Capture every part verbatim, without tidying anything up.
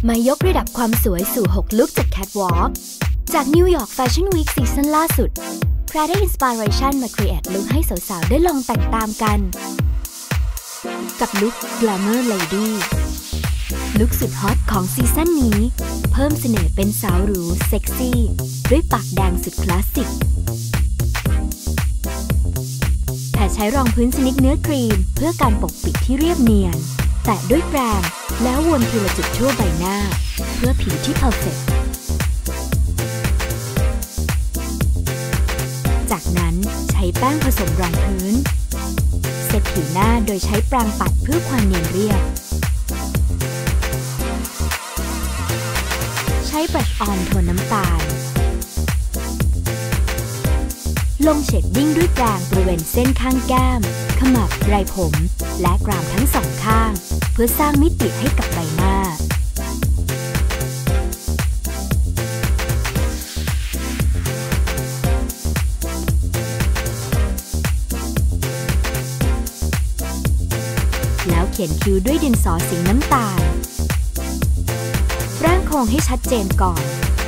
มายกระดับความสวยสู่หกลุคจาก Catwalk จากนิวยอร์กแฟชั่นวีคซีซั่นล่าสุด Prada Inspiration มาครีเอทลุคให้สาวๆได้ลองแต่งตามกันกับลุค Glamour Lady ลุคสุดฮอตของซีซั่นนี้เพิ่มเสน่ห์เป็นสาวหรูเซ็กซี่ด้วยปากแดงสุดคลาสสิกแต่ใช้รองพื้นชนิดเนื้อครีมเพื่อการปกปิดที่เรียบเนียนแตะด้วยแปรงแล้ววนทีละจุดทั่วใบหน้าเพื่อผิวที่เพอร์เฟกต์จากนั้นใช้แป้งผสมรองพื้นเซตผิวหน้าโดยใช้แปรงปัดเพื่อความเนียนเรียบใช้บรัชออนโทนน้ำตาลลงเชดดิ้งด้วยแปรงบริเวณเส้นข้างแก้มขมับไรผมและกรามทั้งสองข้างเพื่อสร้างมิติให้กับใบหน้าแล้วเขียนคิ้วด้วยดินสอสีน้ำตาลร่างโครงให้ชัดเจนก่อน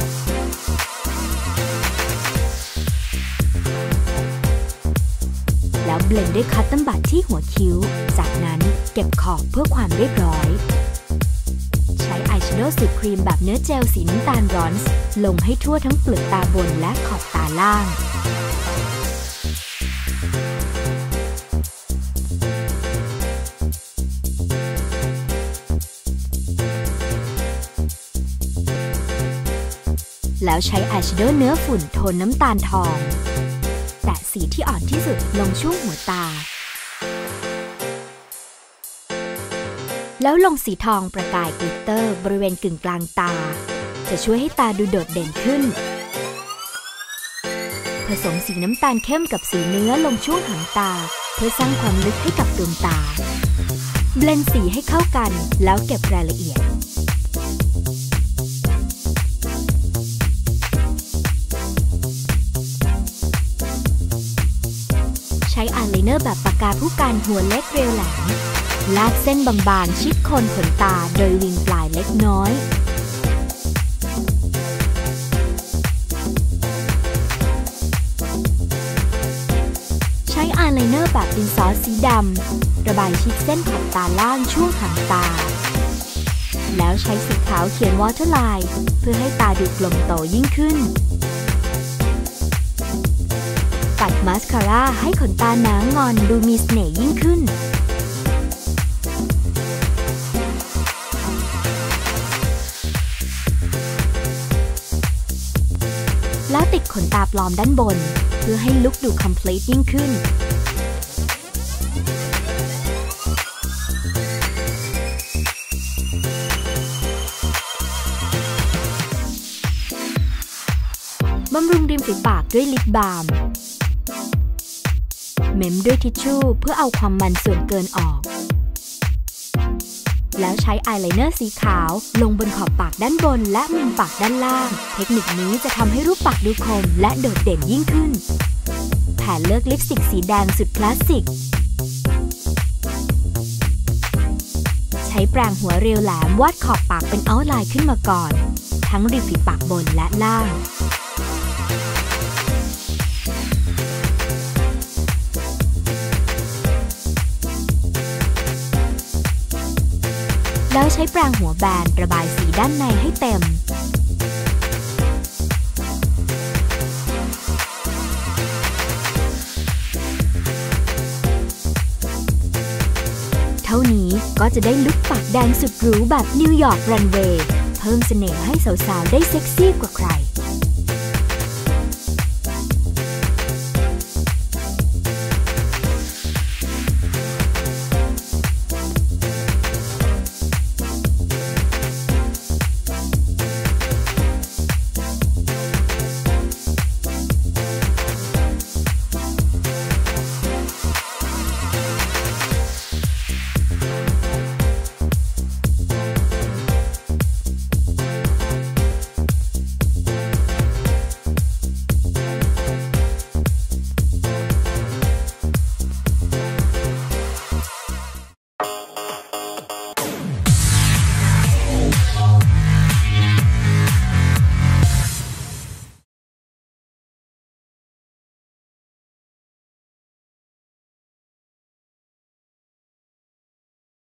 แล้วเบลนด์ด้วยคัตเติ้ลบัดที่หัวคิ้วจากนั้นเก็บขอบเพื่อความเรียบร้อยใช้อายแชโดว์สูตรครีมแบบเนื้อเจลสีน้ำตาลบรอนซ์ลงให้ทั่วทั้งเปลือกตาบนและขอบตาล่างแล้วใช้อายแชโดว์เนื้อฝุ่นโทนน้ำตาลทองแตะสีที่อ่อนที่สุดลงช่วงหัวตาแล้วลงสีทองประกายกลิตเตอร์บริเวณกึ่งกลางตาจะช่วยให้ตาดูโดดเด่นขึ้นผสมสีน้ำตาลเข้มกับสีเนื้อลงช่วงหางตาเพื่อสร้างความลึกให้กับดวงตาเบลนด์สีให้เข้ากันแล้วเก็บรายละเอียดใช้อายไลเนอร์แบบปากกาผู้กันหัวเล็กเรียวแหลมลากเส้นบางๆชิดโคนขนตาโดยวิงปลายเล็กน้อยใช้อายไลเนอร์แบบดินสอสีดำระบายชิดเส้นขอบตาล่างช่วงหางตาแล้วใช้สีขาวเขียนวอเตอร์ไลน์เพื่อให้ตาดูกลมโตยิ่งขึ้นปัดมาสคาร่าให้ขนตาหนางอนดูมีเสน่ห์ยิ่งขึ้นแล้วติดขนตาปลอมด้านบนเพื่อให้ลุคดูคอมพลีทยิ่งขึ้นบำรุงริมฝีปากด้วยลิปบาล์มเม้มด้วยทิชชู่เพื่อเอาความมันส่วนเกินออกแล้วใช้อายไลเนอร์สีขาวลงบนขอบปากด้านบนและมุมปากด้านล่างเทคนิคนี้จะทำให้รูปปากดูคมและโดดเด่นยิ่งขึ้นแผนเลือกลิปสติกสีแดงสุดคลาสสิกใช้แปรงหัวเรียวแหลมวาดขอบปากเป็นเอาท์ไลน์ขึ้นมาก่อนทั้งริมฝีปากบนและล่างแล้วใช้แปรงหัวแบนระบายสีด้านในให้เต็มเท่านี้ก็จะได้ลุคปากแดงสุดหรูแบบนิวยอร์กรันเวย์เพิ่มเสน่ห์ให้สาวๆได้เซ็กซี่กว่าใคร